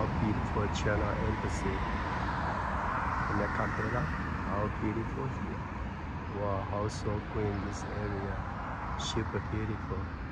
how beautiful China Embassy in the Capella. How beautiful here. Wow, how so clean this area. Super beautiful.